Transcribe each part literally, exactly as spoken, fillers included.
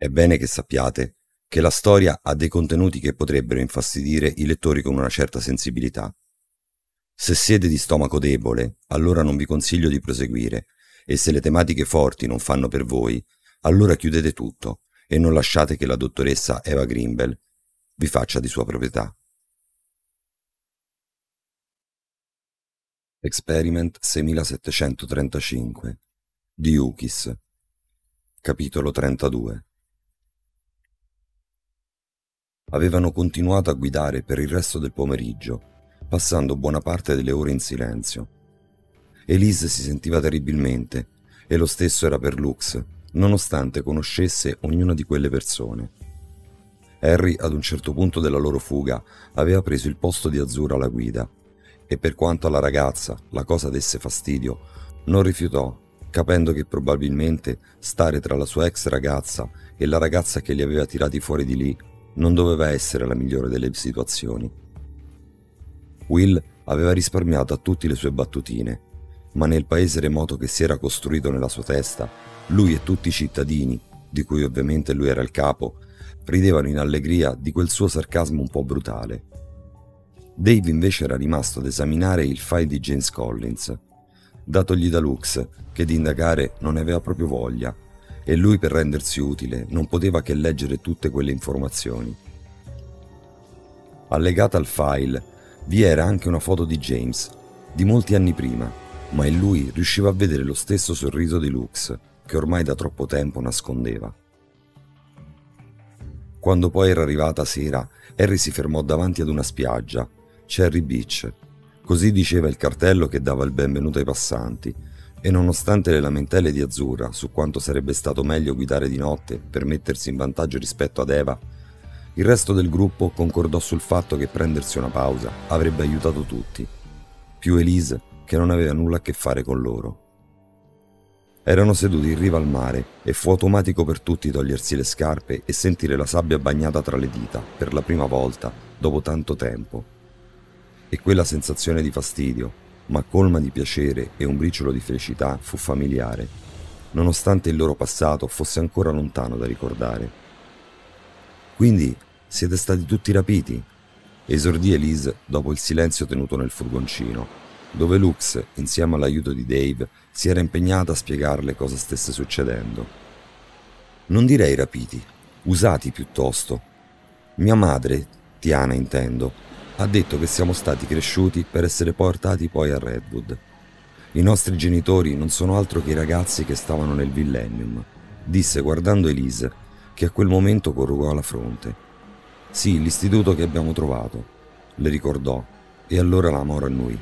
È bene che sappiate che la storia ha dei contenuti che potrebbero infastidire i lettori con una certa sensibilità. Se siete di stomaco debole, allora non vi consiglio di proseguire, e se le tematiche forti non fanno per voi, allora chiudete tutto e non lasciate che la dottoressa Eva Greenbell vi faccia di sua proprietà. Experiment seiemilasettecentotrentacinque di Ukis, capitolo trentadue. Avevano continuato a guidare per il resto del pomeriggio, passando buona parte delle ore in silenzio. Elise si sentiva terribilmente, e lo stesso era per Lux, nonostante conoscesse ognuna di quelle persone. Harry, ad un certo punto della loro fuga, aveva preso il posto di Azzurra alla guida, e per quanto alla ragazza la cosa desse fastidio, non rifiutò, capendo che probabilmente stare tra la sua ex ragazza e la ragazza che li aveva tirati fuori di lì non doveva essere la migliore delle situazioni. Will aveva risparmiato a tutti le sue battutine, ma nel paese remoto che si era costruito nella sua testa, lui e tutti i cittadini, di cui ovviamente lui era il capo, ridevano in allegria di quel suo sarcasmo un po' brutale. Dave invece era rimasto ad esaminare il file di James Collins, datogli da Lux, che di indagare non ne aveva proprio voglia, e lui, per rendersi utile, non poteva che leggere tutte quelle informazioni. Allegata al file vi era anche una foto di James, di molti anni prima, ma in lui riusciva a vedere lo stesso sorriso di Lux, che ormai da troppo tempo nascondeva. Quando poi era arrivata sera, Harry si fermò davanti ad una spiaggia, Cherry Beach, così diceva il cartello che dava il benvenuto ai passanti, e nonostante le lamentele di Azzurra su quanto sarebbe stato meglio guidare di notte per mettersi in vantaggio rispetto ad Eva, il resto del gruppo concordò sul fatto che prendersi una pausa avrebbe aiutato tutti, più Elise, che non aveva nulla a che fare con loro. Erano seduti in riva al mare e fu automatico per tutti togliersi le scarpe e sentire la sabbia bagnata tra le dita per la prima volta dopo tanto tempo. E quella sensazione di fastidio, ma colma di piacere e un briciolo di felicità, fu familiare, nonostante il loro passato fosse ancora lontano da ricordare. «Quindi siete stati tutti rapiti?» esordì Elise dopo il silenzio tenuto nel furgoncino, dove Lux, insieme all'aiuto di Dave, si era impegnata a spiegarle cosa stesse succedendo. «Non direi rapiti, usati piuttosto. Mia madre, Tiana intendo, ha detto che siamo stati cresciuti per essere portati poi a Redwood. I nostri genitori non sono altro che i ragazzi che stavano nel Millennium», disse guardando Elise, che a quel momento corrugò la fronte. «Sì, l'istituto che abbiamo trovato», le ricordò, e allora la amò a noi.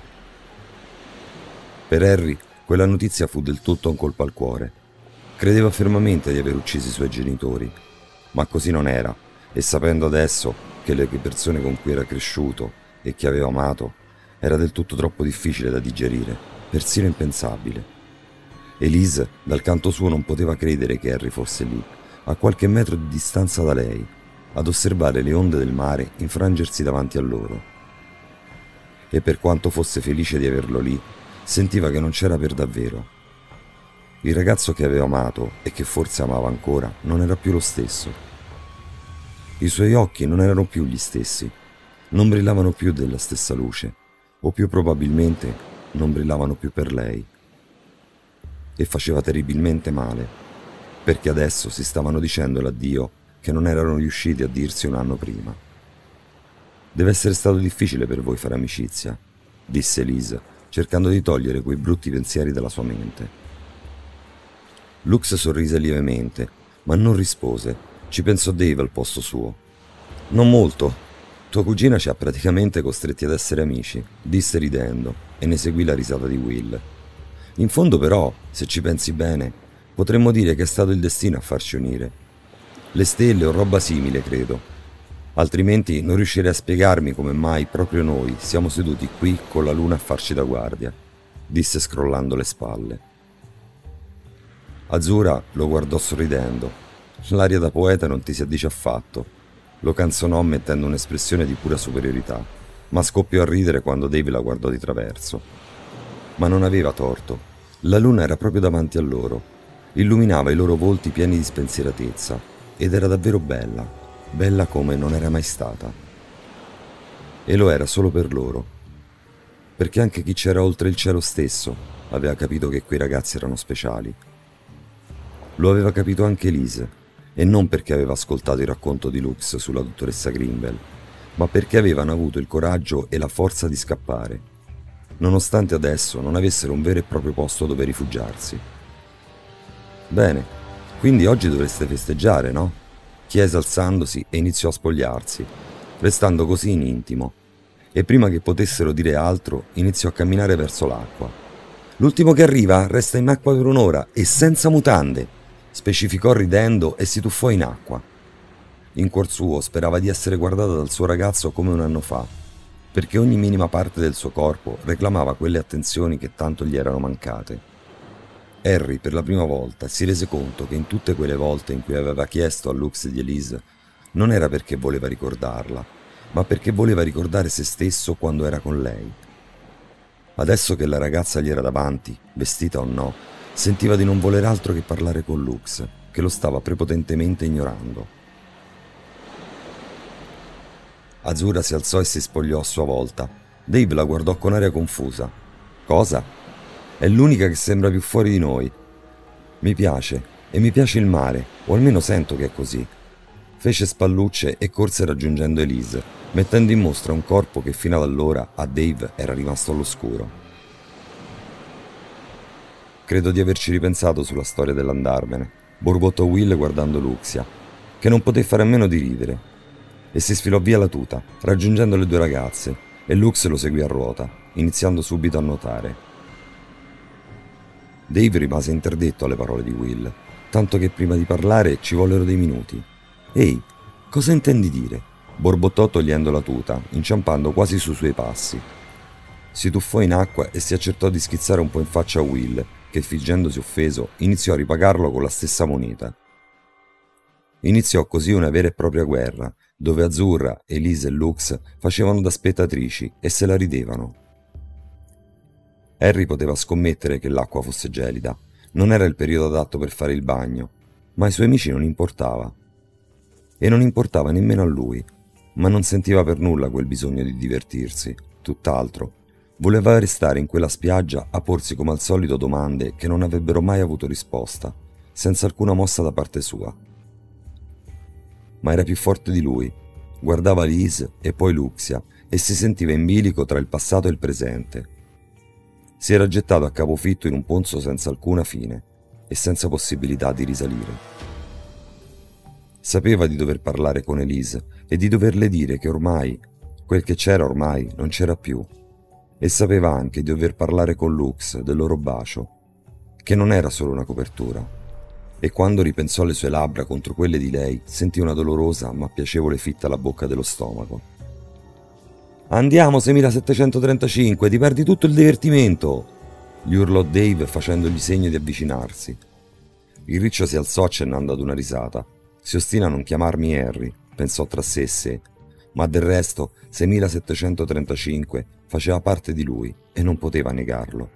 Per Harry quella notizia fu del tutto un colpo al cuore. Credeva fermamente di aver ucciso i suoi genitori, ma così non era, e sapendo adesso che le persone con cui era cresciuto e che aveva amato era del tutto troppo difficile da digerire, persino impensabile. Elise, dal canto suo, non poteva credere che Harry fosse lì, a qualche metro di distanza da lei, ad osservare le onde del mare infrangersi davanti a loro. E per quanto fosse felice di averlo lì, sentiva che non c'era per davvero. Il ragazzo che aveva amato e che forse amava ancora non era più lo stesso. I suoi occhi non erano più gli stessi, non brillavano più della stessa luce, o più probabilmente non brillavano più per lei. E faceva terribilmente male, perché adesso si stavano dicendo l'addio che non erano riusciti a dirsi un anno prima. «Deve essere stato difficile per voi fare amicizia», disse Elise, cercando di togliere quei brutti pensieri dalla sua mente. Lux sorrise lievemente, ma non rispose. Ci pensò Dave al posto suo. «Non molto. Tua cugina ci ha praticamente costretti ad essere amici», disse ridendo, e ne seguì la risata di Will. «In fondo però, se ci pensi bene, potremmo dire che è stato il destino a farci unire. Le stelle o roba simile, credo. Altrimenti non riuscirei a spiegarmi come mai proprio noi siamo seduti qui con la luna a farci da guardia», disse scrollando le spalle. Azzurra lo guardò sorridendo. «L'aria da poeta non ti si addice affatto», lo canzonò mettendo un'espressione di pura superiorità, ma scoppiò a ridere quando Dave la guardò di traverso. Ma non aveva torto. La luna era proprio davanti a loro, illuminava i loro volti pieni di spensieratezza, ed era davvero bella, bella come non era mai stata. E lo era solo per loro, perché anche chi c'era oltre il cielo stesso aveva capito che quei ragazzi erano speciali. Lo aveva capito anche Elise, e non perché aveva ascoltato il racconto di Lux sulla dottoressa Grimble, ma perché avevano avuto il coraggio e la forza di scappare, nonostante adesso non avessero un vero e proprio posto dove rifugiarsi. Bene, quindi oggi dovreste festeggiare, no? Chiese alzandosi e iniziò a spogliarsi, restando così in intimo, e prima che potessero dire altro iniziò a camminare verso l'acqua. L'ultimo che arriva resta in acqua per un'ora e senza mutande, specificò ridendo e si tuffò in acqua. In cuor suo sperava di essere guardata dal suo ragazzo come un anno fa, perché ogni minima parte del suo corpo reclamava quelle attenzioni che tanto gli erano mancate. Harry per la prima volta si rese conto che in tutte quelle volte in cui aveva chiesto a Lux di Elise non era perché voleva ricordarla, ma perché voleva ricordare se stesso quando era con lei. Adesso che la ragazza gli era davanti, vestita o no, sentiva di non voler altro che parlare con Lux, che lo stava prepotentemente ignorando. Azura si alzò e si spogliò a sua volta. Dave la guardò con aria confusa. Cosa? È l'unica che sembra più fuori di noi. Mi piace, e mi piace il mare, o almeno sento che è così. Fece spallucce e corse raggiungendo Elise, mettendo in mostra un corpo che fino ad allora a Dave era rimasto all'oscuro. Credo di averci ripensato sulla storia dell'andarmene, borbottò Will guardando Luxia, che non poté fare a meno di ridere, e si sfilò via la tuta, raggiungendo le due ragazze, e Lux lo seguì a ruota, iniziando subito a nuotare. Dave rimase interdetto alle parole di Will, tanto che prima di parlare ci vollero dei minuti. «Ehi, cosa intendi dire?» borbottò togliendo la tuta, inciampando quasi sui suoi passi. Si tuffò in acqua e si accertò di schizzare un po' in faccia a Will, che fingendosi offeso iniziò a ripagarlo con la stessa moneta. Iniziò così una vera e propria guerra, dove Azzurra, Elise e Lux facevano da spettatrici e se la ridevano. Harry poteva scommettere che l'acqua fosse gelida, non era il periodo adatto per fare il bagno, ma ai suoi amici non importava. E non importava nemmeno a lui, ma non sentiva per nulla quel bisogno di divertirsi, tutt'altro. Voleva restare in quella spiaggia a porsi come al solito domande che non avrebbero mai avuto risposta, senza alcuna mossa da parte sua. Ma era più forte di lui. Guardava Lise e poi Luxia e si sentiva in bilico tra il passato e il presente. Si era gettato a capofitto in un pozzo senza alcuna fine e senza possibilità di risalire. Sapeva di dover parlare con Elise e di doverle dire che ormai, quel che c'era ormai, non c'era più. E sapeva anche di dover parlare con Lux del loro bacio, che non era solo una copertura. E quando ripensò alle sue labbra contro quelle di lei, sentì una dolorosa ma piacevole fitta alla bocca dello stomaco. «Andiamo, seimilasettecentotrentacinque, ti perdi tutto il divertimento!» gli urlò Dave facendogli segno di avvicinarsi. Il riccio si alzò accennando ad una risata. «Si ostina a non chiamarmi Harry», pensò tra sé e sé, ma del resto seimilasettecentotrentacinque faceva parte di lui e non poteva negarlo.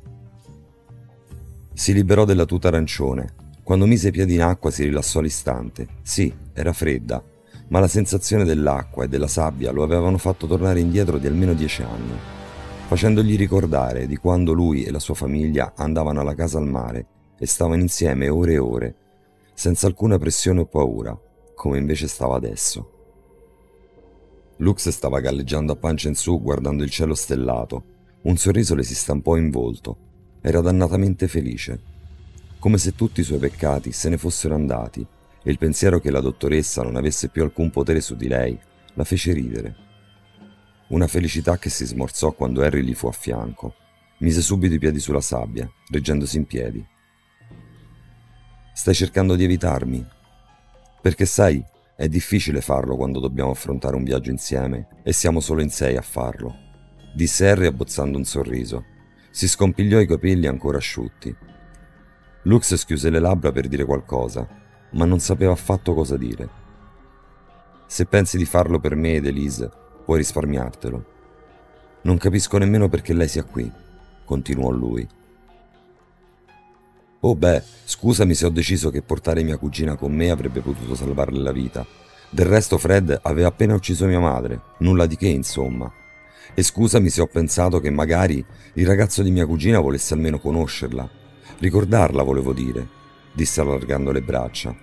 Si liberò della tuta arancione. Quando mise i piedi in acqua si rilassò all'istante. Sì, era fredda, ma la sensazione dell'acqua e della sabbia lo avevano fatto tornare indietro di almeno dieci anni, facendogli ricordare di quando lui e la sua famiglia andavano alla casa al mare e stavano insieme ore e ore, senza alcuna pressione o paura, come invece stava adesso. Lux stava galleggiando a pancia in su guardando il cielo stellato. Un sorriso le si stampò in volto. Era dannatamente felice, come se tutti i suoi peccati se ne fossero andati, e il pensiero che la dottoressa non avesse più alcun potere su di lei la fece ridere. Una felicità che si smorzò quando Harry gli fu a fianco. Mise subito i piedi sulla sabbia, reggendosi in piedi. «Stai cercando di evitarmi? Perché sai, è difficile farlo quando dobbiamo affrontare un viaggio insieme e siamo solo in sei a farlo», disse Harry abbozzando un sorriso. Si scompigliò i capelli ancora asciutti. Lux schiuse le labbra per dire qualcosa, ma non sapeva affatto cosa dire. «Se pensi di farlo per me ed Elise, puoi risparmiartelo. Non capisco nemmeno perché lei sia qui», continuò lui. Oh beh, scusami se ho deciso che portare mia cugina con me avrebbe potuto salvarle la vita. Del resto Fred aveva appena ucciso mia madre, nulla di che insomma. E scusami se ho pensato che magari il ragazzo di mia cugina volesse almeno conoscerla. Ricordarla, volevo dire, disse allargando le braccia.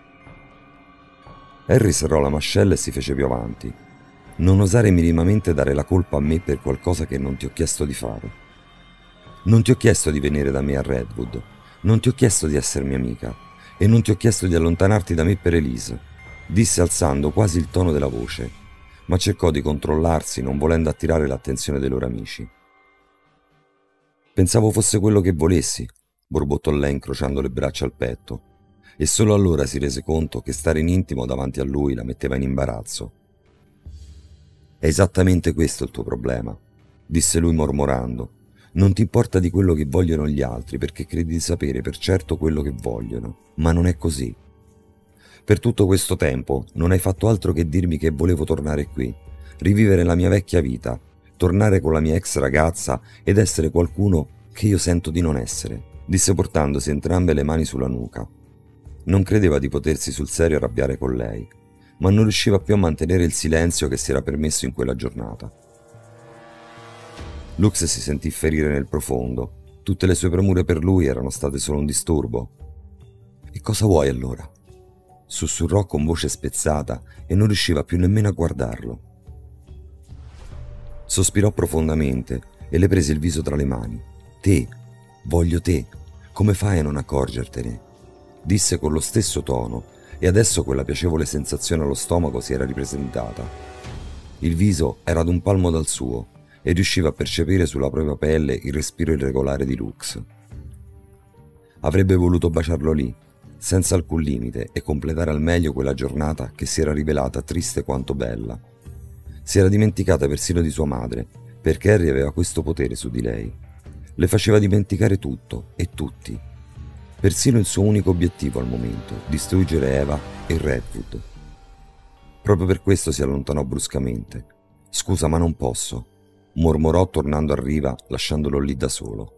Harry serrò la mascella e si fece più avanti. Non osare minimamente dare la colpa a me per qualcosa che non ti ho chiesto di fare. Non ti ho chiesto di venire da me a Redwood, non ti ho chiesto di essermi amica e non ti ho chiesto di allontanarti da me per Elise, disse alzando quasi il tono della voce, ma cercò di controllarsi non volendo attirare l'attenzione dei loro amici. Pensavo fosse quello che volessi, borbottò lei incrociando le braccia al petto, e solo allora si rese conto che stare in intimo davanti a lui la metteva in imbarazzo. È esattamente questo il tuo problema, disse lui mormorando. Non ti importa di quello che vogliono gli altri perché credi di sapere per certo quello che vogliono, ma non è così. Per tutto questo tempo non hai fatto altro che dirmi che volevo tornare qui, rivivere la mia vecchia vita, tornare con la mia ex ragazza ed essere qualcuno che io sento di non essere, disse portandosi entrambe le mani sulla nuca. Non credeva di potersi sul serio arrabbiare con lei, ma non riusciva più a mantenere il silenzio che si era permesso in quella giornata. Lux si sentì ferire nel profondo. Tutte le sue premure per lui erano state solo un disturbo. «E cosa vuoi allora?» sussurrò con voce spezzata e non riusciva più nemmeno a guardarlo. Sospirò profondamente e le prese il viso tra le mani. «Te, voglio te, come fai a non accorgertene?» disse con lo stesso tono, e adesso quella piacevole sensazione allo stomaco si era ripresentata. Il viso era ad un palmo dal suo e riusciva a percepire sulla propria pelle il respiro irregolare di Lux. Avrebbe voluto baciarlo lì, senza alcun limite, e completare al meglio quella giornata che si era rivelata triste quanto bella. Si era dimenticata persino di sua madre, perché Harry aveva questo potere su di lei. Le faceva dimenticare tutto e tutti. Persino il suo unico obiettivo al momento, distruggere Eva e Redwood. Proprio per questo si allontanò bruscamente. «Scusa, ma non posso», mormorò tornando a riva, lasciandolo lì da solo.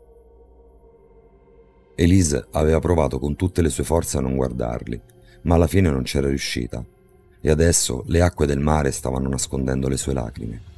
Elise aveva provato con tutte le sue forze a non guardarli, ma alla fine non c'era riuscita, e adesso le acque del mare stavano nascondendo le sue lacrime.